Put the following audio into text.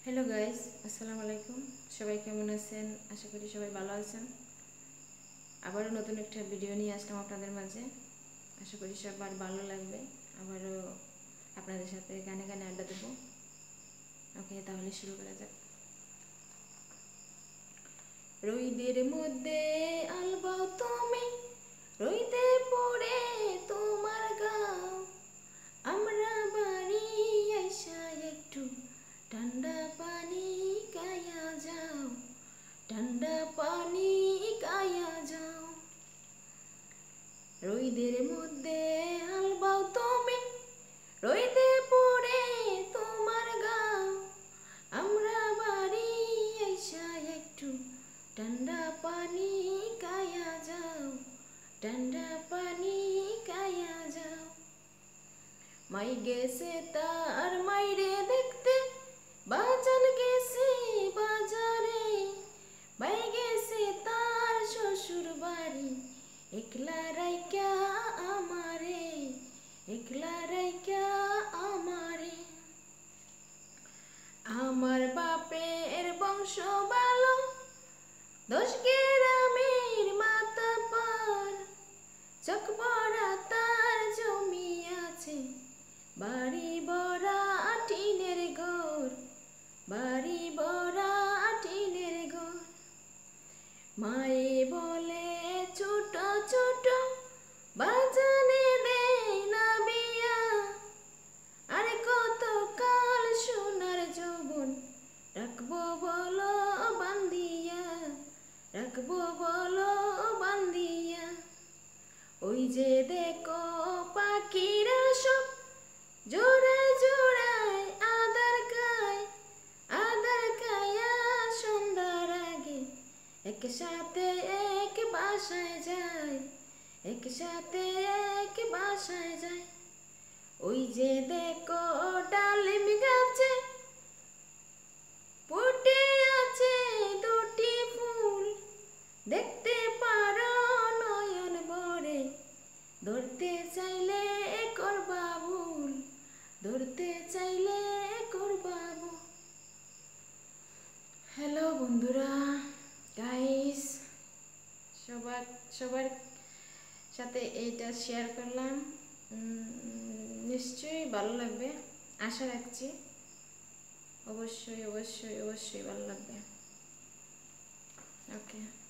Hello guys, আসসালামু আলাইকুম। সবাই কেমন আছেন? আশা করি সবাই ভালো আছেন। আবারও নতুন একটা ভিডিও নিয়ে আসলাম আপনাদের মাঝে। আশা করি সবার ভালো লাগবে। আবারও আপনাদের সাথে গানে গানে আড্ডা দেবো। ওকে, তাহলে শুরু করা যাক। রোদের মধ্যে আলবাও তুমি, রোদে পড়ে তোমার গাও, আমরা বাড়ি আইসা একটু ঠান্ডা পানি খাইয়া যাও, ঠান্ডা পানি খাইয়া যাও। রোদের মধ্যে আলবাও তুমি, রোদে পড়ে তোমার গাও, আমরা বাড়ি আইসা একটু ঠান্ডা পানি খাইয়া যাও, ঠান্ডা পানি খাইয়া যাও। মাই গেছে তার মাইরে দেখতে, বাজার গেছে বাজারে, মাই গেছে তার শ্বশুর বাড়ি, একলা রাইকা আমারে, একলা রাইকা আমারে। আমার বাপের বংশ ভালো, 10 গ্রামের মাতাব্বর, চোখ ভরা তার জমি আছে, বাড়ি ভরা টিনের ঘর, বাড়ি ভরা টিনের ঘর। মায়ে বলে ছোট ছোট বাজানে দেয় না বিয়া, আর কত কাল সোনার যৌবন রাখবো বলো বান্ধিয়া, রাখবো বলো বান্ধিয়া। ওই যে দেখো পাখিরা সব জোড়ায় জোড়ায় আদার খায়, আদার খায়া সন্ধ্যার আগে একসাথে এক বাসায় যায়, একসাথে এক বাসায় যায়। ওই যে দেখো ডালিম গাছে ফুটে আছে 2টি ফুল, দেখতে পারো নয়ন ভরে, ধরতে চাইলে করবা ভুল, ধরতে চাইলে করবা ভুল। হ্যালো বন্ধুরা, গাইস, সবার সাথে এইটা শেয়ার করলাম। নিশ্চয়ই ভালো লাগবে, আশা রাখছি। অবশ্যই অবশ্যই অবশ্যই ভালো লাগবে। ওকে।